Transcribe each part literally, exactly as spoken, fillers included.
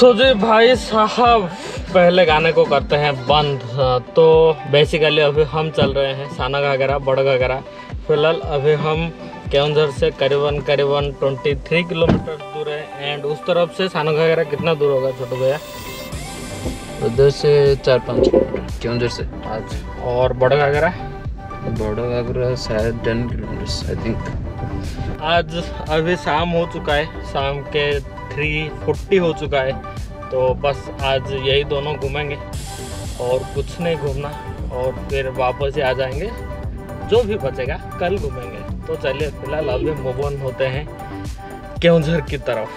सो जी भाई साहब, पहले गाने को करते हैं बंद। तो बेसिकली अभी हम चल रहे हैं साना घाघरा, बड़ा घाघरा। फिलहाल अभी हम केवंझर से करीबन करीबन तेईस किलोमीटर दूर है। एंड उस तरफ से साना घाघरा कितना दूर होगा छोटू भैया? उधर से चार पाँच केवंझर से। अच्छा, और बड़ा घाघरा? बड़ा घाघरा शायद टेन किलोमीटर आई थिंक। आज अभी शाम हो चुका है, शाम के थ्री फोर्टी हो चुका है। तो बस आज यही दोनों घूमेंगे और कुछ नहीं घूमना, और फिर वापस ही आ जाएंगे। जो भी बचेगा कल घूमेंगे। तो चलिए फिलहाल अभी मूव ऑन होते हैं केवंझर की तरफ।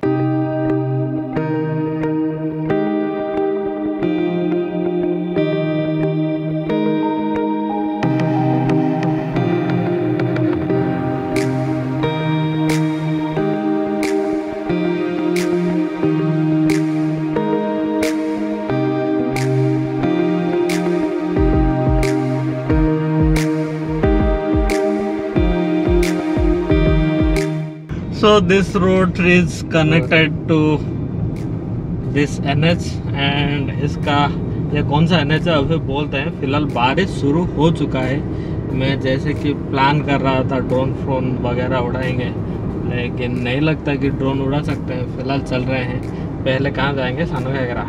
So this road is connected to this N H and इसका ये कौन सा N H है अभी बोलते हैं। फिलहाल बारिश शुरू हो चुका है। मैं जैसे कि प्लान कर रहा था ड्रोन फ्रोन वगैरह उड़ाएंगे, लेकिन नहीं लगता कि ड्रोन उड़ा सकते हैं। फिलहाल चल रहे हैं। पहले कहाँ जाएंगे? साना घाघरा।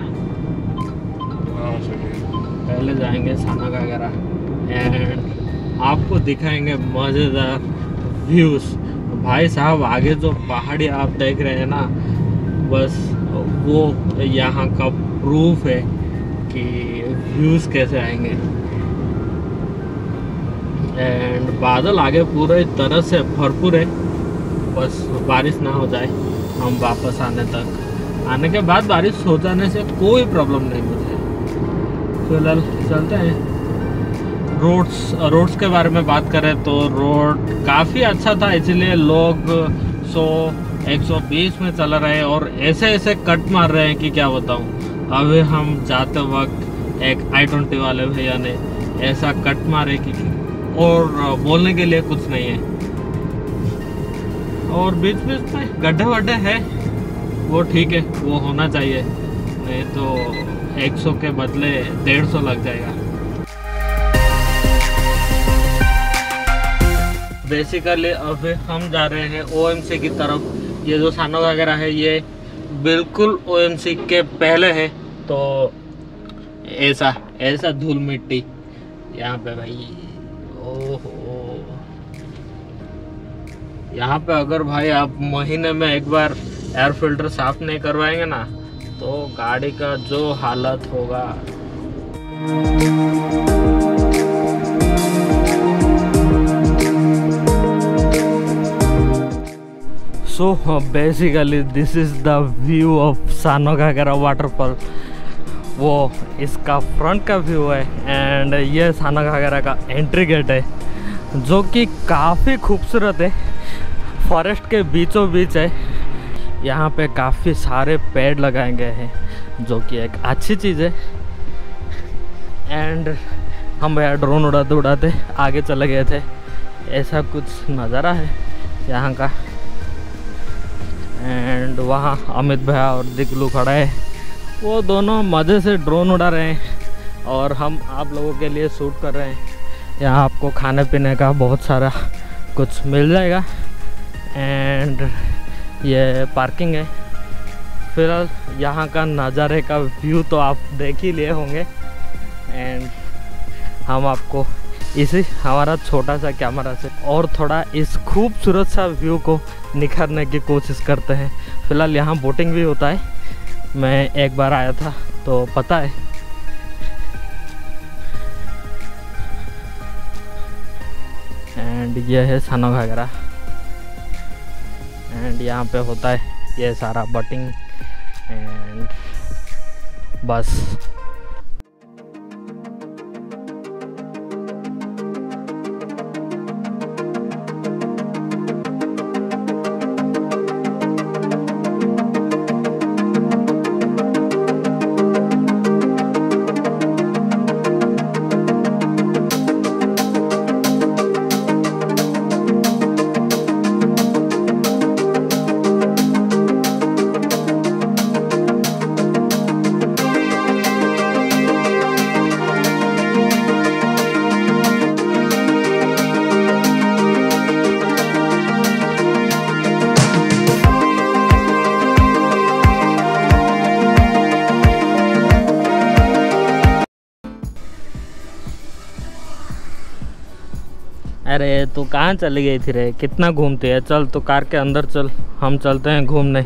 पहले जाएंगे साना घाघरा एंड आपको दिखाएंगे मज़ेदार व्यूज़। भाई साहब, आगे जो पहाड़ी आप देख रहे हैं ना, बस वो यहाँ का प्रूफ है कि व्यूज़ कैसे आएंगे। एंड बादल आगे पूरे तरह से भरपूर है। बस बारिश ना हो जाए हम वापस आने तक। आने के बाद बारिश हो जाने से कोई प्रॉब्लम नहीं मुझे। फिलहाल चलते हैं। रोड्स रोड्स के बारे में बात करें तो रोड काफ़ी अच्छा था, इसलिए लोग सौ एक सौ बीस में चल रहे हैं और ऐसे ऐसे कट मार रहे हैं कि क्या बताऊं। अभी हम जाते वक्त एक आई ट्वेंटी वाले भैया ने ऐसा कट मारे कि और बोलने के लिए कुछ नहीं है। और बीच बीच में गड्ढे वड्ढे है, वो ठीक है, वो होना चाहिए, नहीं तो एक सौ के बदले डेढ़ सौ लग जाएगा। बेसिकली अभी हम जा रहे हैं ओ एम सी की तरफ। ये जो साना घाघरा है ये बिल्कुल ओ एम सी के पहले है। तो ऐसा ऐसा धूल मिट्टी यहाँ पे भाई, ओहो। यहाँ पे अगर भाई आप महीने में एक बार एयर फिल्टर साफ नहीं करवाएंगे ना, तो गाड़ी का जो हालत होगा। So basically this is the view of Sana Ghaghra waterfall. वो इसका फ्रंट का व्यू है एंड ये साना घाघरा का एंट्री गेट है, जो कि काफ़ी खूबसूरत है। फॉरेस्ट के बीचों बीच है। यहाँ पे काफ़ी सारे पेड़ लगाए गए हैं, जो कि एक अच्छी चीज़ है। एंड हम भैया ड्रोन उड़ाते उड़ाते आगे चले गए थे। ऐसा कुछ नज़ारा है यहाँ का। एंड वहाँ अमित भैया और दिकलू खड़ा है, वो दोनों मज़े से ड्रोन उड़ा रहे हैं और हम आप लोगों के लिए शूट कर रहे हैं। यहाँ आपको खाने पीने का बहुत सारा कुछ मिल जाएगा। एंड ये पार्किंग है। फिलहाल यहाँ का नज़ारे का व्यू तो आप देख ही लिए होंगे। एंड हम आपको इसी हमारा छोटा सा कैमरा से और थोड़ा इस खूबसूरत सा व्यू को निखारने की कोशिश करते हैं। फिलहाल यहाँ बोटिंग भी होता है, मैं एक बार आया था तो पता है। एंड ये है साना घाघरा एंड यहाँ पे होता है ये सारा बोटिंग एंड बस। अरे तू कहाँ चली गई थी रे, कितना घूमती है। चल तू कार के अंदर चल, हम चलते हैं घूमने।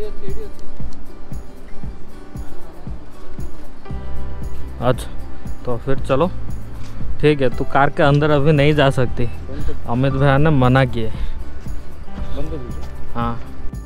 अच्छा तो फिर चलो ठीक है, तू कार के अंदर अभी नहीं जा सकती, अमित भैया ने मना किए। हाँ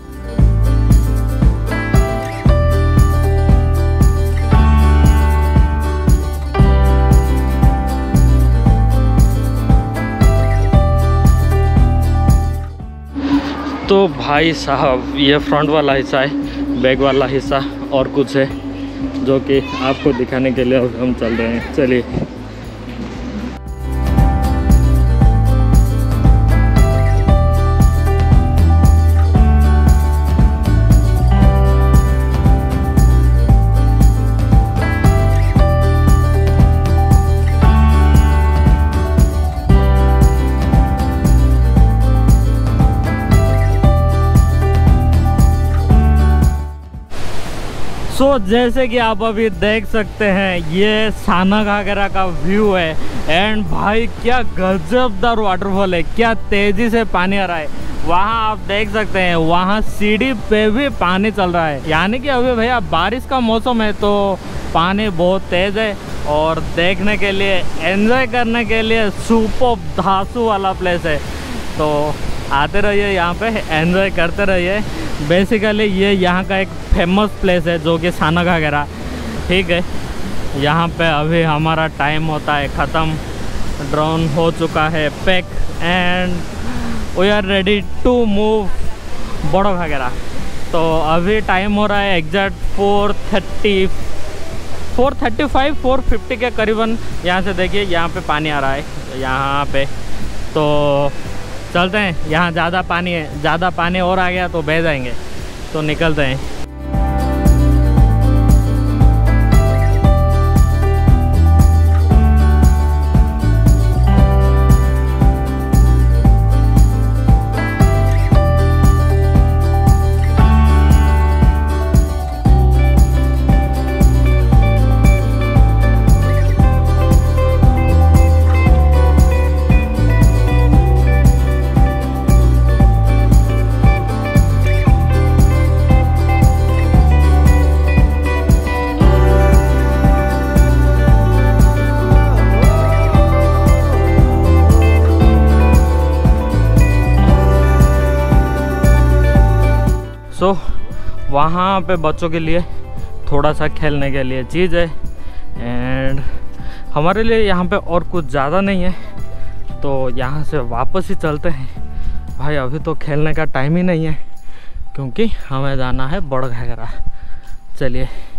तो भाई साहब ये फ्रंट वाला हिस्सा है, बैक वाला हिस्सा और कुछ है जो कि आपको दिखाने के लिए हम चल रहे हैं। चलिए सो so, जैसे कि आप अभी देख सकते हैं ये साना घाघरा का व्यू है। एंड भाई क्या गजबदार वाटरफॉल है, क्या तेजी से पानी आ रहा है। वहाँ आप देख सकते हैं वहाँ सीढ़ी पे भी पानी चल रहा है, यानी कि अभी भैया बारिश का मौसम है तो पानी बहुत तेज है। और देखने के लिए, एंजॉय करने के लिए सुपर धांसू वाला प्लेस है। तो आते रहिए यहाँ पे, एंजॉय करते रहिए। बेसिकली ये यहाँ का एक फेमस प्लेस है जो कि साना घाघरा, ठीक है। यहाँ पे अभी हमारा टाइम होता है ख़त्म, ड्रोन हो चुका है pack and we are ready to move Bado Ghaghra. तो अभी टाइम हो रहा है exact four thirty four thirty five four fifty के करीबन। यहाँ से देखिए यहाँ पे पानी आ रहा है यहाँ पे, तो चलते हैं। यहाँ ज़्यादा पानी है, ज़्यादा पानी और आ गया तो बह जाएंगे, तो निकलते हैं। सो so, वहाँ पे बच्चों के लिए थोड़ा सा खेलने के लिए चीज़ है एंड हमारे लिए यहाँ पे और कुछ ज़्यादा नहीं है, तो यहाँ से वापस ही चलते हैं। भाई अभी तो खेलने का टाइम ही नहीं है क्योंकि हमें जाना है बड़ घाघरा। चलिए।